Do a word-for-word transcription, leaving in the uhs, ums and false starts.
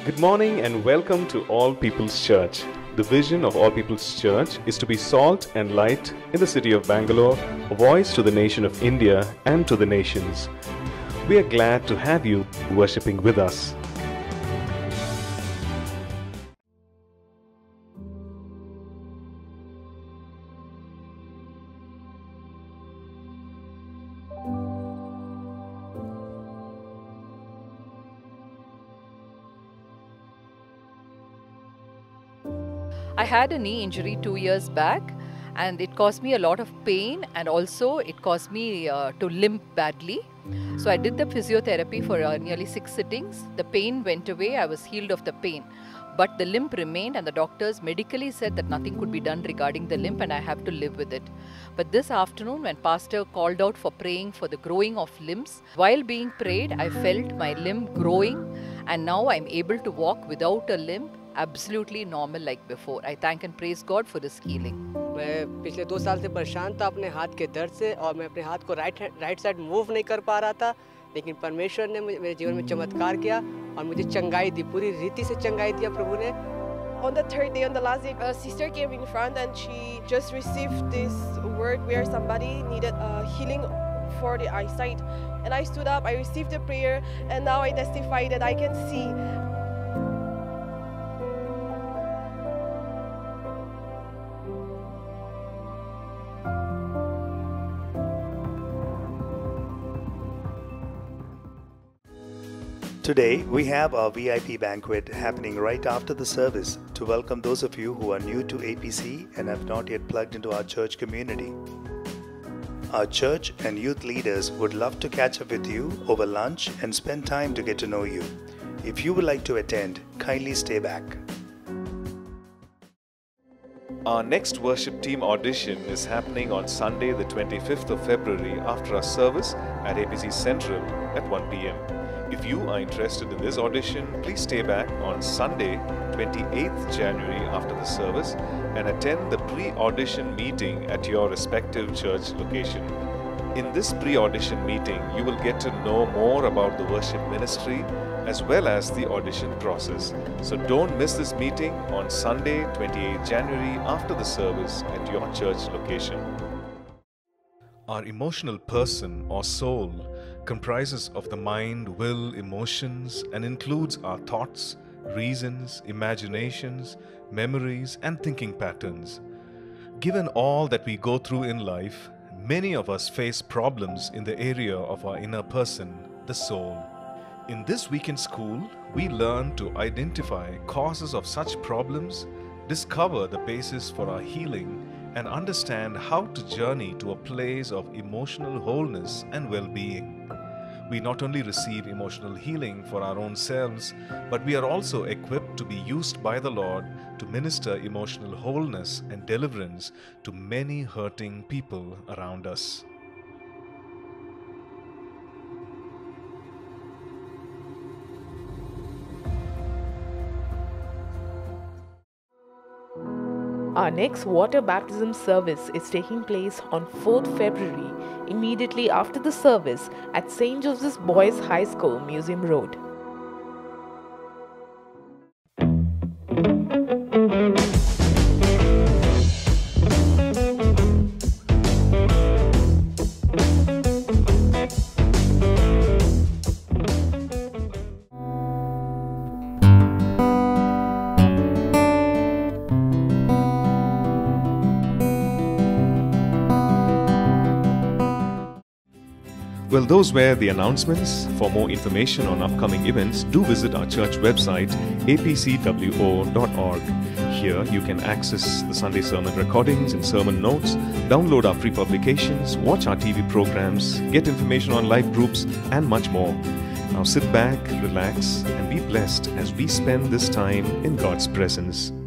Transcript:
Good morning and welcome to All People's Church. The vision of All People's Church is to be salt and light in the city of Bangalore, a voice to the nation of India and to the nations. We are glad to have you worshipping with us. I had a knee injury two years back and it caused me a lot of pain, and also it caused me uh, to limp badly. So I did the physiotherapy for uh, nearly six sittings. The pain went away, I was healed of the pain. But the limp remained, and the doctors medically said that nothing could be done regarding the limp and I have to live with it. But this afternoon, when Pastor called out for praying for the growing of limbs, while being prayed, I felt my limb growing, and now I'm able to walk without a limp, absolutely normal like before. I thank and praise God for this healing. मैं पिछले दो साल से परेशान था अपने हाथ के दर्द से, और मैं अपने हाथ को राइट राइट साइड मूव नहीं कर पा रहा था, लेकिन परमेश्वर ने मेरे जीवन में चमत्कार किया और मुझे चंगाई दी, पूरी रीति से चंगाई दिया प्रभु ने. On the third day, on the last day, a sister came in front and she just received this word where somebody needed a healing for the eyesight. And I stood up, I received the prayer, and now I testify that I can see. Today, we have our V I P banquet happening right after the service to welcome those of you who are new to A P C and have not yet plugged into our church community. Our church and youth leaders would love to catch up with you over lunch and spend time to get to know you. If you would like to attend, kindly stay back. Our next worship team audition is happening on Sunday the twenty-fifth of February after our service at A P C Central at one p m If you are interested in this audition, please stay back on Sunday, twenty-eighth January after the service and attend the pre-audition meeting at your respective church location. In this pre-audition meeting, you will get to know more about the worship ministry as well as the audition process. So don't miss this meeting on Sunday, twenty-eighth January after the service at your church location. Our emotional person or soul comprises of the mind, will, emotions, and includes our thoughts, reasons, imaginations, memories, and thinking patterns. Given all that we go through in life, many of us face problems in the area of our inner person, the soul. In this week in school, we learn to identify causes of such problems, discover the basis for our healing, and understand how to journey to a place of emotional wholeness and well-being. We not only receive emotional healing for our own selves, but we are also equipped to be used by the Lord to minister emotional wholeness and deliverance to many hurting people around us. Our next water baptism service is taking place on fourth February, immediately after the service at Saint Joseph's Boys High School, Museum Road. Well, those were the announcements. For more information on upcoming events, do visit our church website, a p c w o dot org. Here you can access the Sunday sermon recordings and sermon notes, download our free publications, watch our T V programs, get information on life groups, and much more. Now sit back, relax, and be blessed as we spend this time in God's presence.